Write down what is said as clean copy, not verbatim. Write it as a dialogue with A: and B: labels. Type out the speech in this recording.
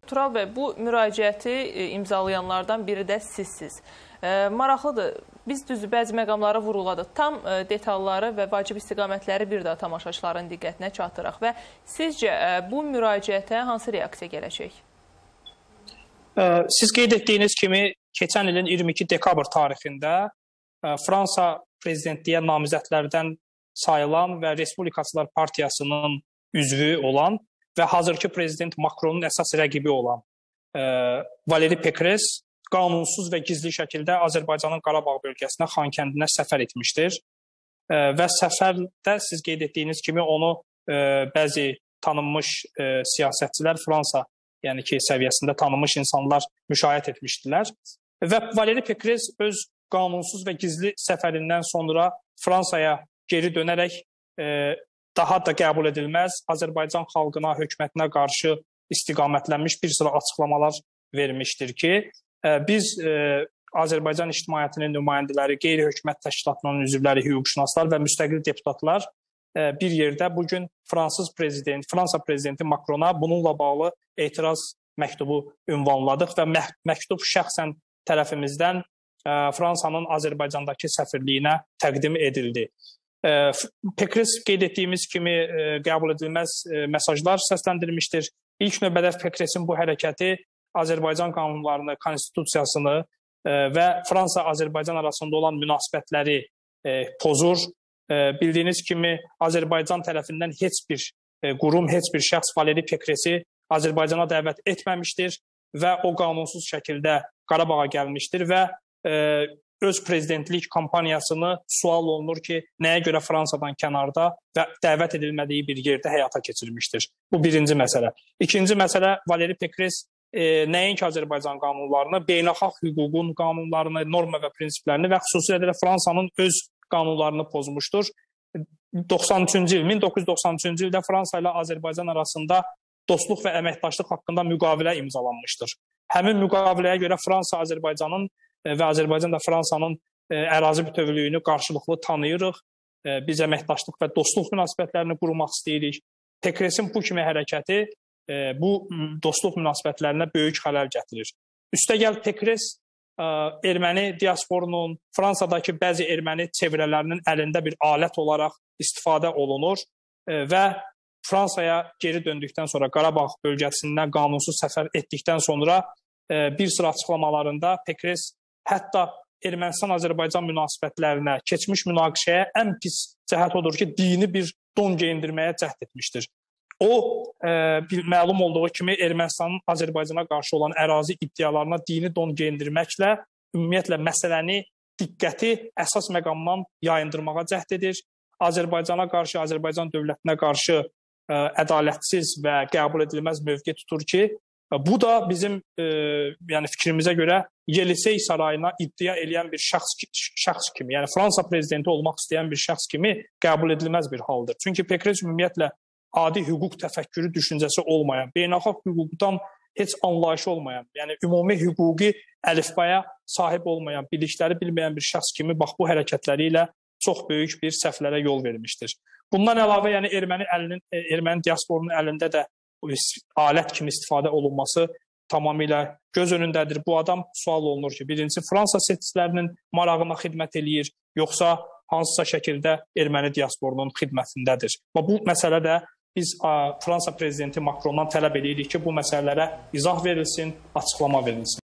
A: Tural bəy, bu müraciəti imzalayanlardan biri də sizsiz. Maraqlıdır, biz düzdür, bəzi məqamları vurğuladıq. Tam detalları və vacib istiqamətləri bir daha tamaşaçıların diqqətinə çatdıraq və sizcə bu müraciətə hansı reaksiya gələcək?
B: Siz qeyd etdiyiniz kimi, keçən ilin 22 dekabr tarixində Fransa prezidentliyə namizədlərdən sayılan və Respublikaçılar Partiyasının üzvü olan və hazırki prezident Macronun əsas rəqibi olan Valérie Pécresse qanunsuz və gizli şəkildə Azərbaycanın Qarabağ bölgəsinə, Xankəndinə səfər etmişdir. Və səfərdə siz qeyd etdiyiniz kimi onu bəzi tanınmış siyasətçilər, Fransa yəni ki, səviyyəsində tanınmış insanlar müşahidə etmişdilər. Və Valérie Pécresse öz qanunsuz və gizli səfərindən sonra Fransaya geri dönərək daha da qəbul edilməz Azərbaycan xalqına, hökumətinə qarşı istiqamətlənmiş bir sıra açıqlamalar vermişdir ki, biz Azərbaycan ictimaiyyətinin nümayəndələri, qeyri-hökumət təşkilatlarının üzvləri, hüquqşünaslar və müstəqil deputatlar bir yerdə bugün Fransa prezidenti Macrona bununla bağlı etiraz məktubu ünvanladıq və məktub şəxsən tərəfimizdən Fransanın Azərbaycandakı səfirliyinə təqdim edildi. Pécresse qeyd etdiyimiz kimi qəbul edilməz mesajlar səsləndirmişdir. İlk növbədə Pécresse'in bu hərəkəti Azərbaycan qanunlarını, konstitusiyasını və Fransa-Azərbaycan arasında olan münasibətləri pozur. Bildiyiniz kimi Azərbaycan tərəfindən heç bir qurum, heç bir şəxs Valérie Pécresse'i Azərbaycana dəvət etməmişdir və o qanunsuz şəkildə Qarabağa gəlmişdir və öz prezidentlik kampaniyasını sual olunur ki, nəyə görə Fransadan kənarda və dəvət edilmədiyi bir yerdə həyata keçirmişdir. Bu birinci məsələ. İkinci məsələ, Valérie Pécresse nəinki Azərbaycan qanunlarını, beynəlxalq hüququn qanunlarını, norma və prinsiplərini və xüsusilə də Fransanın öz qanunlarını pozmuşdur. 1993-cü ildə Fransa ilə Azərbaycan arasında dostluq və əməkdaşlıq haqqında müqavilə imzalanmışdır. Həmin müqaviləyə görə Fransa Azərbaycanın və Azərbaycan da Fransanın ərazi bütövlüyünü qarşılıqlı tanıyırıq. Biz əməkdaşlıq və dostluq münasibətlərini qurmaq istəyirik. Pécresse'in bu kimi hərəkəti bu dostluq münasibətlərinə böyük xələl gətirir. Üstəgəl Pécresse erməni diasporunun, Fransadakı bəzi erməni çevrələrinin əlində bir alət olaraq istifadə olunur və Fransaya geri döndükdən sonra, Qarabağ bölgəsindən qanunsuz səfər etdikdən sonra bir sıra açıqlamalarında Pécresse hətta Ermənistan-Azərbaycan münasibətlərinə, keçmiş münaqişəyə ən pis cəhət odur ki, dini bir don geyindirməyə cəhd etmişdir. O, məlum olduğu kimi Ermənistanın Azərbaycana qarşı olan ərazi iddialarına dini don geyindirməklə ümumiyyətlə məsələni, diqqəti əsas məqamdan yayındırmağa cəhd edir. Azərbaycana qarşı, Azərbaycan dövlətinə qarşı ədalətsiz və qəbul edilməz mövqe tutur ki, bu da bizim yəni fikrimizə görə Yelisey sarayına iddia edən bir şəxs kimi, yəni Fransa prezidenti olmaq istəyən bir şəxs kimi qəbul edilməz bir haldır. Çünki Pécresse ümumiyyətlə adi hüquq təfəkkürü düşüncəsi olmayan, beynəlxalq hüquqdan heç anlayışı olmayan, yəni ümumi hüquqi əlifbaya sahib olmayan, bilikləri bilməyən bir şəxs kimi bax bu hərəkətləri ilə çox böyük bir səhvlərə yol vermişdir. Bundan əlavə, yəni erməni diasporunun əlində də alət kimi istifadə olunması tamamilə göz önündədir. Bu adam sual olunur ki, birinci Fransa seçicilərinin marağına xidmət eləyir, yoxsa hansısa şəkildə erməni diasporunun xidmətindədir. Bu məsələdə biz Fransa prezidenti Macrondan tələb edirik ki, bu məsələlərə izah verilsin, açıqlama verilsin.